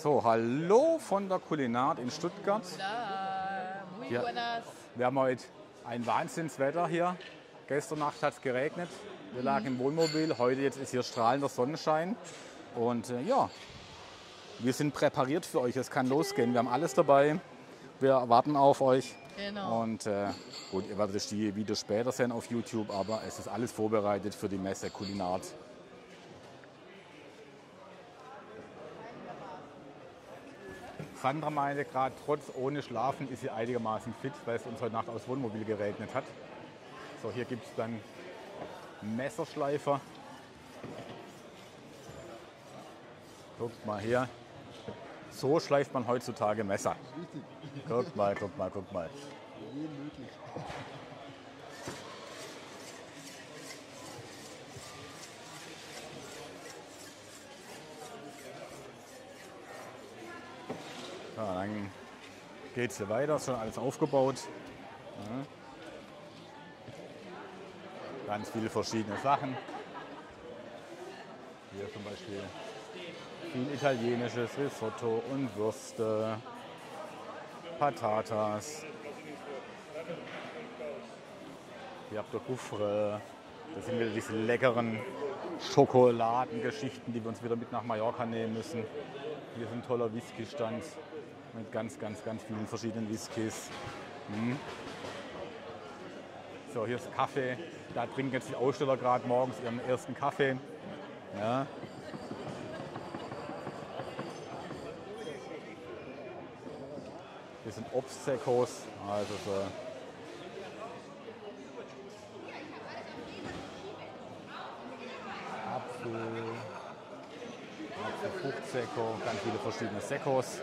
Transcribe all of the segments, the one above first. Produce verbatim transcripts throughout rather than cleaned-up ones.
So, hallo von der Kulinart in Stuttgart. Hola, muy Ja. buenas. Wir haben heute ein Wahnsinnswetter hier. Gestern Nacht hat es geregnet. Wir lagen im Wohnmobil. Heute jetzt ist hier strahlender Sonnenschein. Und äh, ja, wir sind präpariert für euch. Es kann losgehen. Wir haben alles dabei. Wir warten auf euch. Genau. Und äh, gut, ihr werdet die Videos später sehen auf YouTube, aber es ist alles vorbereitet für die Messe Kulinart. Sandra meinte gerade, trotz ohne Schlafen ist sie einigermaßen fit, weil es uns heute Nacht aus Wohnmobil geregnet hat. So, hier gibt es dann Messerschleifer. Guckt mal hier. So schleift man heutzutage Messer. Guckt mal, guckt mal, guckt mal. Ja, dann geht es hier weiter, ist schon alles aufgebaut. Ja. Ganz viele verschiedene Sachen. Hier zum Beispiel viel italienisches Risotto und Würste, Patatas. Hier habt ihr Gouffre. Das sind wieder diese leckeren Schokoladengeschichten, die wir uns wieder mit nach Mallorca nehmen müssen. Hier ist ein toller Whisky-Stand mit ganz, ganz, ganz vielen verschiedenen Whiskys. Hm. So, hier ist Kaffee. Da trinken jetzt die Aussteller gerade morgens ihren ersten Kaffee. Ja. Hier sind Obstsekos, also so Apfel, Apfelfruchtsekko, ganz viele verschiedene Sekos.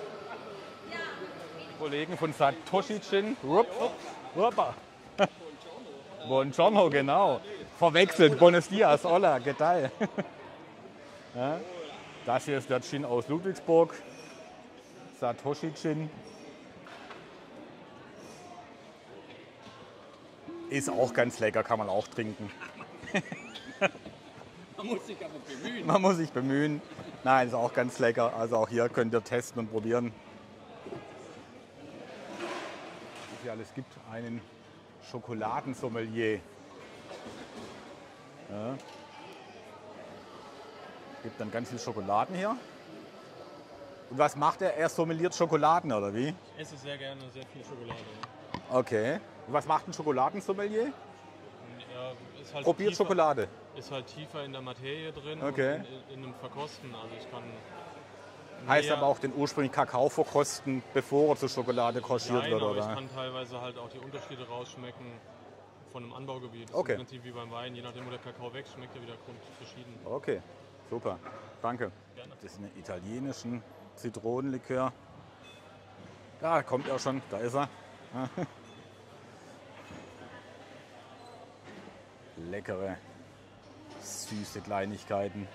Kollegen von Satoshi Gin. Rupa. Buongiorno, genau. Verwechselt. Buenos dias, hola, ¿qué tal? Ja. Das hier ist der Gin aus Ludwigsburg. Satoshi Gin. Ist auch ganz lecker, kann man auch trinken. Man muss sich aber bemühen. Man muss sich bemühen. Nein, ist auch ganz lecker. Also auch hier könnt ihr testen und probieren. Was hier alles gibt, einen Schokoladensommelier. Ja. Gibt dann ganz viel Schokoladen hier. Und was macht er? Er sommeliert Schokoladen, oder wie? Ich esse sehr gerne sehr viel Schokolade. Okay. Und was macht ein Schokoladensommelier? Ja, ist halt Probiert tiefer, Schokolade. Ist halt tiefer in der Materie drin Okay. und in, in einem Verkosten. Also ich kann Heißt mehr- aber auch den ursprünglichen Kakao verkosten, bevor er zur Schokolade koschiert Nein, wird, aber oder? ich kann teilweise halt auch die Unterschiede rausschmecken von einem Anbaugebiet. Das Okay. ist im Prinzip wie beim Wein. Je nachdem, wo der Kakao wächst, schmeckt er wieder grundverschieden. Okay, super. Danke. Gerne. Das ist ein italienischen Zitronenlikör. Da kommt er schon, da ist er. Leckere, süße Kleinigkeiten.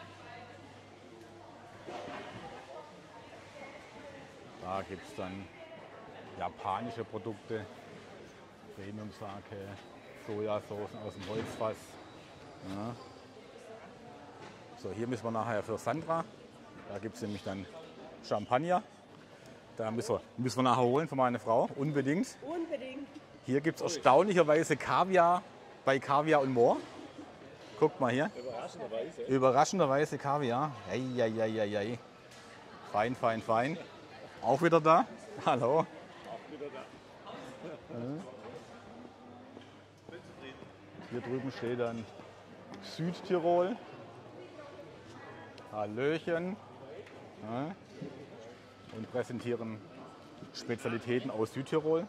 Da gibt es dann japanische Produkte, Premium-Sake, Sojasoßen aus dem Holzfass. Ja. So, hier müssen wir nachher für Sandra. Da gibt es nämlich dann Champagner. Da müssen wir, müssen wir nachher holen für meine Frau, unbedingt. Unbedingt. Hier gibt es erstaunlicherweise Kaviar bei Kaviar und Moor. Guckt mal hier. Überraschenderweise. Überraschenderweise Kaviar. Eieieiei. Fein, fein, fein. Auch wieder da. Hallo. Auch wieder da. Hier drüben steht dann Südtirol. Hallöchen. Ja. Und präsentieren Spezialitäten aus Südtirol.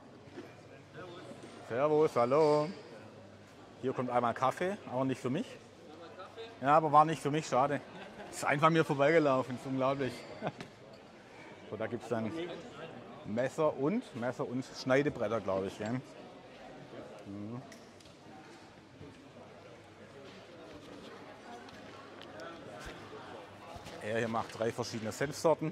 Servus, hallo. Hier kommt einmal Kaffee, aber nicht für mich. Ja, aber war nicht für mich, schade. Ist einfach mir vorbeigelaufen, ist unglaublich. So, da gibt es dann Messer und Messer und Schneidebretter, glaube ich. Gell? Mhm. Er hier macht drei verschiedene Senfsorten.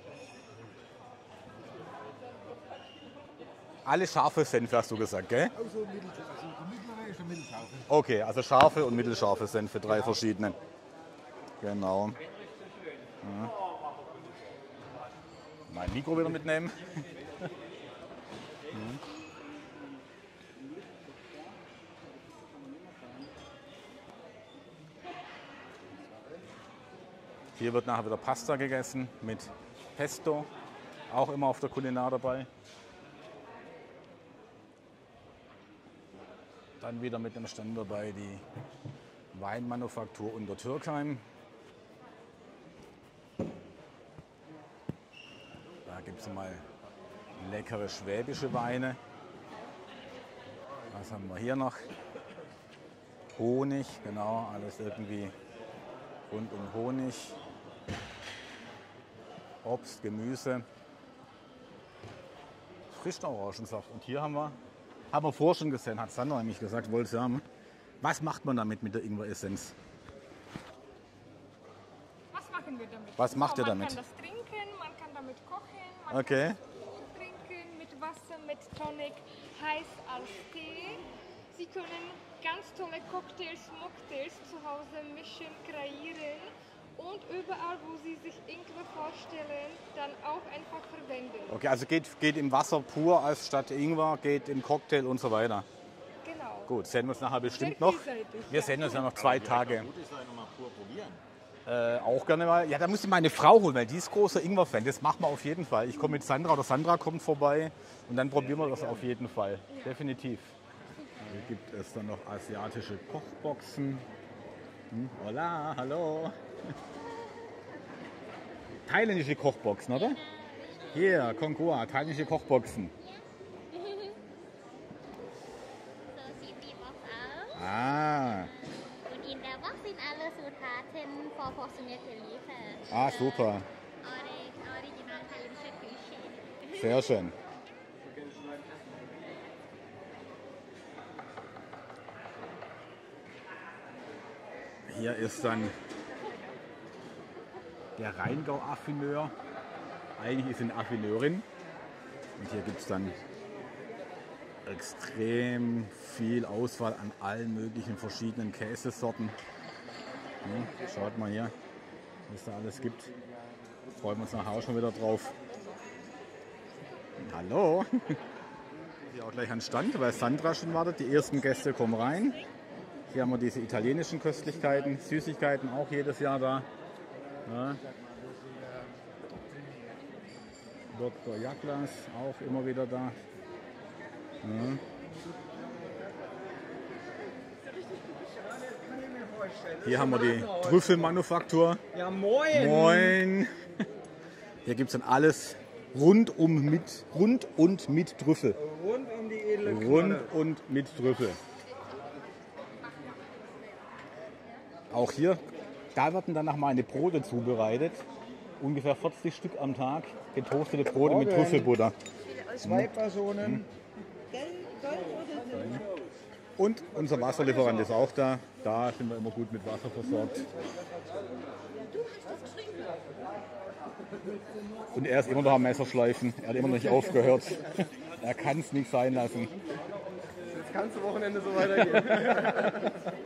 Alle scharfe Senfe, hast du gesagt, gell? Also mittelscharf, also die mittlere ist eine mittelscharfe. Okay, also scharfe und mittelscharfe Senfe, drei verschiedene. Genau. Ja. mein Mikro wieder mitnehmen. Mhm. Hier wird nachher wieder Pasta gegessen mit Pesto, auch immer auf der Kulinar dabei. Dann wieder mit dem Stand dabei die Weinmanufaktur Untertürkheim. Da gibt es mal leckere schwäbische Weine. Was haben wir hier noch? Honig, genau, alles irgendwie rund um Honig. Obst, Gemüse. Frischen Orangensaft. Und hier haben wir, haben wir vorher schon gesehen, hat Sandra nämlich gesagt, wollte sie haben. Was macht man damit mit der Ingwer-Essenz? Was machen wir damit? Was macht ihr man damit? Man kann das trinken, man kann damit kochen, man Okay. kann das trinken mit Wasser, mit Tonic, heiß als Tee. Sie können ganz tolle Cocktails, Mocktails zu Hause mischen, kreieren und überall, wo Sie sich Ingwer vorstellen, dann auch einfach verwenden. Okay, also geht, geht im Wasser pur als statt Ingwer, geht im Cocktail und so weiter. Genau. Gut, sehen wir uns nachher bestimmt Sehr noch. vielseitig, Wir ja. sehen uns ja noch zwei Tage. Gut ist ja nochmal pur probieren. Äh, auch gerne mal. Ja, da muss ich meine Frau holen, weil die ist großer Ingwer-Fan. Das machen wir auf jeden Fall. Ich komme mit Sandra oder Sandra kommt vorbei und dann probieren wir das auf jeden Fall. Definitiv. Hier gibt es dann noch asiatische Kochboxen. Hm, hola, hallo. Thailändische Kochboxen, oder? Hier, Kongkua, thailändische Kochboxen. So sieht die Box aus. Ah, Und in der Box sind alle Zutaten für portionierte Liefer. ah super. Original thailändische Küche. Sehr schön. Hier ist dann der Rheingau-Affineur. Eigentlich ist sie eine Affineurin. Und hier gibt es dann extrem viel Auswahl an allen möglichen verschiedenen Käsesorten. Ja, schaut mal hier, was es da alles gibt. Freuen wir uns nachher auch schon wieder drauf. Hallo! Hier auch gleich an Stand, weil Sandra schon wartet. Die ersten Gäste kommen rein. Hier haben wir diese italienischen Köstlichkeiten, Süßigkeiten auch jedes Jahr da. Ja. Doktor Jaklas auch immer wieder da. Ja. Hier haben wir die Trüffelmanufaktur. Ja, moin! Moin! Hier gibt es dann alles rund, um mit, rund und mit Trüffel. Rund um die edle Rund Knolle. und mit Trüffel. Auch hier, da werden dann noch meine Brote zubereitet. Ungefähr vierzig Stück am Tag. Getoastete Brote mit Morgen. Trüffelbutter. Zwei Personen. Und unser Wasserlieferant ist auch da. Da sind wir immer gut mit Wasser versorgt. Und er ist immer noch am Messerschleifen. Er hat immer noch nicht aufgehört. Er kann es nicht sein lassen. Jetzt kannst du Wochenende so weitergehen.